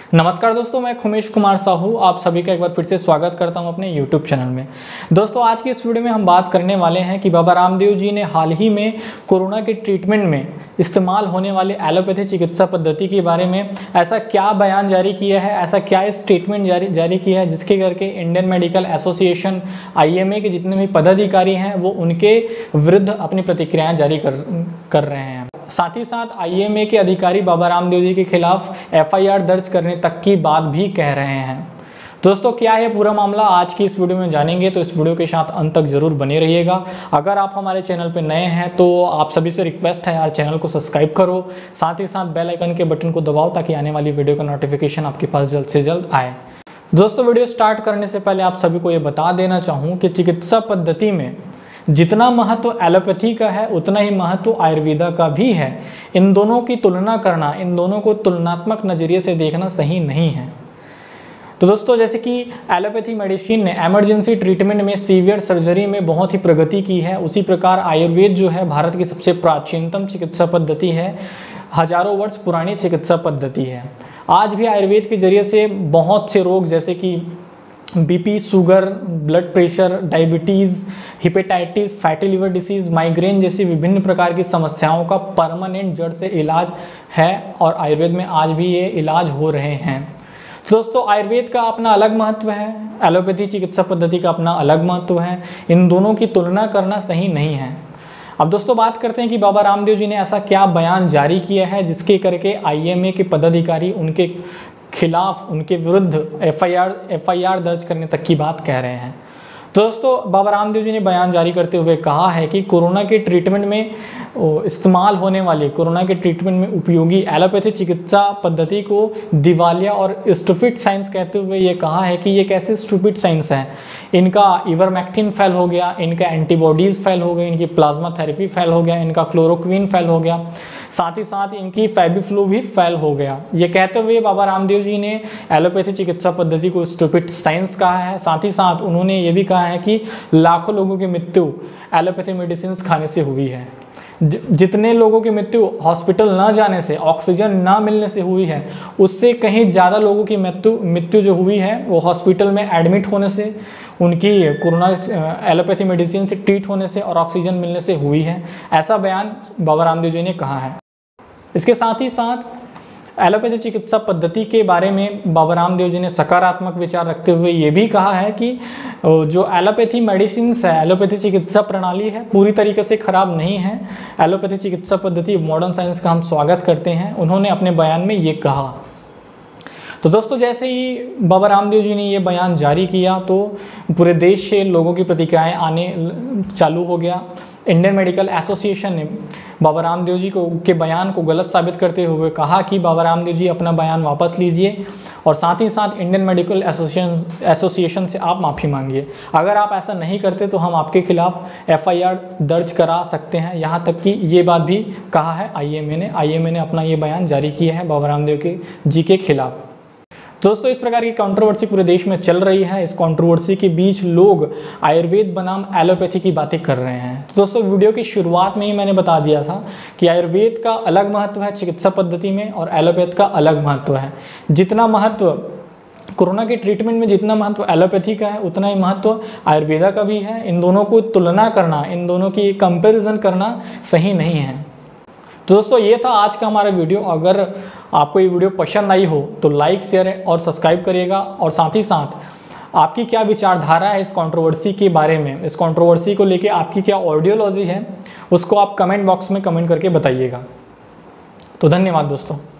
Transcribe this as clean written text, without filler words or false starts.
नमस्कार दोस्तों, मैं खुमेश कुमार साहू आप सभी का एक बार फिर से स्वागत करता हूं अपने YouTube चैनल में। दोस्तों, आज की इस वीडियो में हम बात करने वाले हैं कि बाबा रामदेव जी ने हाल ही में कोरोना के ट्रीटमेंट में इस्तेमाल होने वाले एलोपैथी चिकित्सा पद्धति के बारे में ऐसा क्या बयान जारी किया है, ऐसा क्या स्टेटमेंट जारी किया है जिसके करके इंडियन मेडिकल एसोसिएशन IMA के जितने भी पदाधिकारी हैं वो उनके विरुद्ध अपनी प्रतिक्रियाएं जारी कर रहे हैं। साथ ही साथ IMA के अधिकारी बाबा रामदेव जी के खिलाफ FIR दर्ज करने तक की बात भी कह रहे हैं। दोस्तों, क्या है पूरा मामला आज की इस वीडियो में जानेंगे, तो इस वीडियो के साथ अंत तक जरूर बने रहिएगा। अगर आप हमारे चैनल पर नए हैं तो आप सभी से रिक्वेस्ट है यार, चैनल को सब्सक्राइब करो, साथ ही साथ बेल आइकन के बटन को दबाओ ताकि आने वाली वीडियो का नोटिफिकेशन आपके पास जल्द से जल्द आए। दोस्तों, वीडियो स्टार्ट करने से पहले आप सभी को ये बता देना चाहूँ कि चिकित्सा पद्धति में जितना महत्व एलोपैथी का है उतना ही महत्व आयुर्वेदा का भी है। इन दोनों की तुलना करना, इन दोनों को तुलनात्मक नज़रिए से देखना सही नहीं है। तो दोस्तों, जैसे कि एलोपैथी मेडिसिन ने इमरजेंसी ट्रीटमेंट में, सीवियर सर्जरी में बहुत ही प्रगति की है, उसी प्रकार आयुर्वेद जो है भारत की सबसे प्राचीनतम चिकित्सा पद्धति है, हजारों वर्ष पुरानी चिकित्सा पद्धति है। आज भी आयुर्वेद के जरिए से बहुत से रोग जैसे कि BP, sugar, blood pressure, diabetes, hepatitis, fatty liver disease, migraine जैसी विभिन्न प्रकार की समस्याओं का परमानेंट जड़ से इलाज है और आयुर्वेद में आज भी ये इलाज हो रहे हैं। तो दोस्तों, आयुर्वेद का अपना अलग महत्व है, एलोपैथी चिकित्सा पद्धति का अपना अलग महत्व है। इन दोनों की तुलना करना सही नहीं है। अब दोस्तों, बात करते हैं कि बाबा रामदेव जी ने ऐसा क्या बयान जारी किया है जिसके करके IMA के पदाधिकारी उनके खिलाफ, उनके विरुद्ध FIR दर्ज करने तक की बात कह रहे हैं। तो दोस्तों, बाबा रामदेव जी ने बयान जारी करते हुए कहा है कि कोरोना के ट्रीटमेंट में इस्तेमाल होने वाले, कोरोना के ट्रीटमेंट में उपयोगी एलोपैथी चिकित्सा पद्धति को दिवालिया और स्टूपिड साइंस कहते हुए ये कहा है कि ये कैसे स्टूपिड साइंस है। इनका इवरमेक्टिन फेल हो गया, इनका एंटीबॉडीज़ फेल हो गई, इनकी प्लाज्मा थेरेपी फेल हो गया, इनका क्लोरोक्विन फेल हो गया, साथ ही साथ इनकी फैबीफ्लू भी फेल हो गया। ये कहते हुए बाबा रामदेव जी ने एलोपैथी चिकित्सा पद्धति को स्टूपिड साइंस कहा है। साथ ही साथ उन्होंने ये भी कहा है कि लाखों लोगों की मृत्यु एलोपैथी मेडिसिन खाने से हुई है। जितने लोगों की मृत्यु हॉस्पिटल ना जाने से, ऑक्सीजन ना मिलने से हुई है, उससे कहीं ज़्यादा लोगों की मृत्यु जो हुई है वो हॉस्पिटल में एडमिट होने से, उनकी कोरोना एलोपैथी मेडिसिन से ट्रीट होने से और ऑक्सीजन मिलने से हुई है। ऐसा बयान बाबा रामदेव जी ने कहा है। इसके साथ ही साथ एलोपैथी चिकित्सा पद्धति के बारे में बाबा रामदेव जी ने सकारात्मक विचार रखते हुए ये भी कहा है कि जो एलोपैथी मेडिसिन है, एलोपैथी चिकित्सा प्रणाली है, पूरी तरीके से खराब नहीं है। एलोपैथी चिकित्सा पद्धति मॉडर्न साइंस का हम स्वागत करते हैं, उन्होंने अपने बयान में ये कहा। तो दोस्तों, जैसे ही बाबा रामदेव जी ने ये बयान जारी किया तो पूरे देश से लोगों की प्रतिक्रियाएं आने चालू हो गया। इंडियन मेडिकल एसोसिएशन ने बाबा रामदेव जी के बयान को गलत साबित करते हुए कहा कि बाबा रामदेव जी अपना बयान वापस लीजिए और साथ ही साथ इंडियन मेडिकल एसोसिएशन से आप माफ़ी मांगिए। अगर आप ऐसा नहीं करते तो हम आपके खिलाफ FIR दर्ज करा सकते हैं। यहाँ तक कि ये बात भी कहा है IMA ने अपना ये बयान जारी किया है बाबा रामदेव जी के खिलाफ। दोस्तों, इस प्रकार की कंट्रोवर्सी पूरे देश में चल रही है। इस कंट्रोवर्सी के बीच लोग आयुर्वेद बनाम एलोपैथी की बातें कर रहे हैं। तो दोस्तों, वीडियो की शुरुआत में ही मैंने बता दिया था कि आयुर्वेद का अलग महत्व है चिकित्सा पद्धति में और एलोपैथ का अलग महत्व है। जितना महत्व कोरोना के ट्रीटमेंट में, जितना महत्व एलोपैथी का है उतना ही महत्व आयुर्वेदा का भी है। इन दोनों को तुलना करना, इन दोनों की कंपेरिजन करना सही नहीं है। तो दोस्तों, ये था आज का हमारा वीडियो। अगर आपको ये वीडियो पसंद आई हो तो लाइक, शेयर और सब्सक्राइब करिएगा और साथ ही साथ आपकी क्या विचारधारा है इस कंट्रोवर्सी के बारे में, इस कंट्रोवर्सी को लेके आपकी क्या आइडियोलॉजी है, उसको आप कमेंट बॉक्स में कमेंट करके बताइएगा। तो धन्यवाद दोस्तों।